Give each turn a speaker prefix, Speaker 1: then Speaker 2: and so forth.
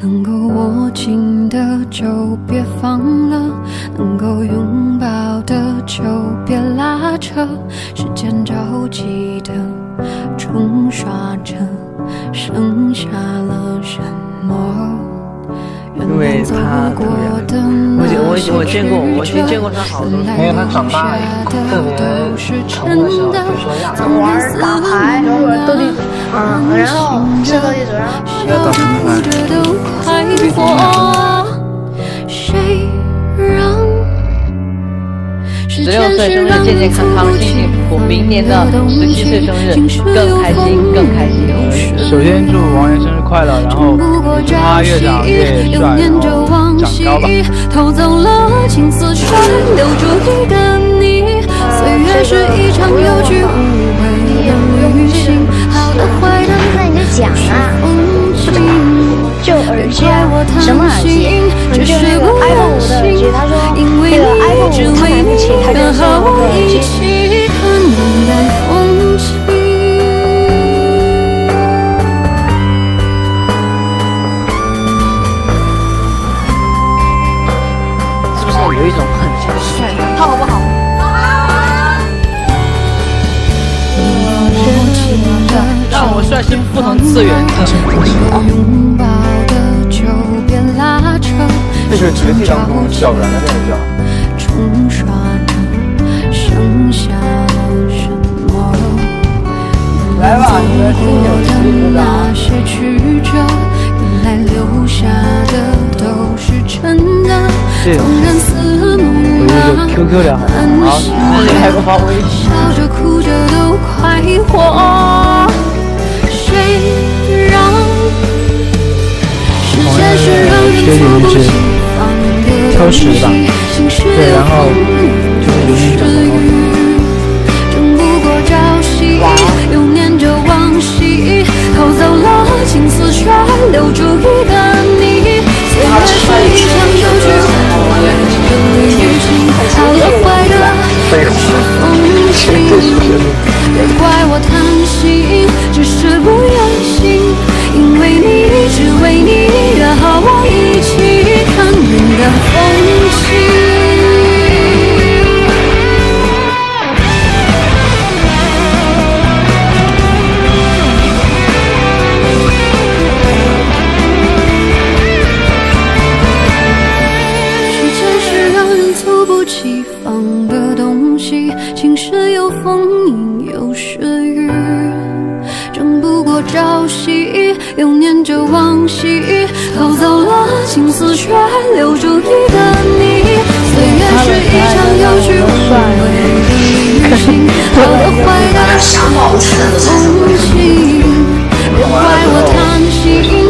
Speaker 1: 能够握紧的就别放了，能够拥抱的就别拉扯，时间着急的冲刷着，剩下了什么？
Speaker 2: 因为他特别，我见过他好多，
Speaker 3: 因为他长大以后特别成的时候就说要
Speaker 4: 玩打牌，玩斗地主，然后是斗地主，然后
Speaker 3: 要打什么
Speaker 2: ？16岁生日健健康康，幸幸福福。明年的17岁生日更开心，更开心。
Speaker 3: 首先祝王源生日快乐，然后祝他越长越帅，然后长高吧。
Speaker 1: 偷走了青丝甩，留住一个你。岁月是一场有去无回的旅行，好的坏的
Speaker 4: 那你就讲啊，就耳机啊，什么耳机？就是那个 iPhone 5的耳机。他说那个 iPhone 5他买不起，他就送我个耳机。
Speaker 2: 是不是有一种很帅？
Speaker 4: 他好不好？
Speaker 2: 让我率先不同次元的。
Speaker 3: 这是绝地当中小圆的那个叫。
Speaker 1: 冲刷着，剩下了什么？
Speaker 3: 来吧，你们
Speaker 1: 走过的那些曲折，原来留下的都是真的。纵然似梦啊，
Speaker 3: QQ 聊好，好，
Speaker 2: 你还不发微信？
Speaker 1: 笑着哭着都快活。谁让时间是让人猝不及防的
Speaker 3: 挑食吧，对，然后就是永远
Speaker 1: 争不过朝夕，又念着往昔，偷走了青丝却留住一个你。岁月是一场有去无回的旅行，好的坏的都是风景。别怪我贪心，只是不愿醒，因为你，只为你，约好我一起看云的风景。时间是让人猝不及防的东西，晴时有风，阴有时雨，争不过朝夕，又念着往昔，偷走了青丝却留住一个你。岁月是一场有去无回的旅行，好的坏的是风景，别怪我贪心。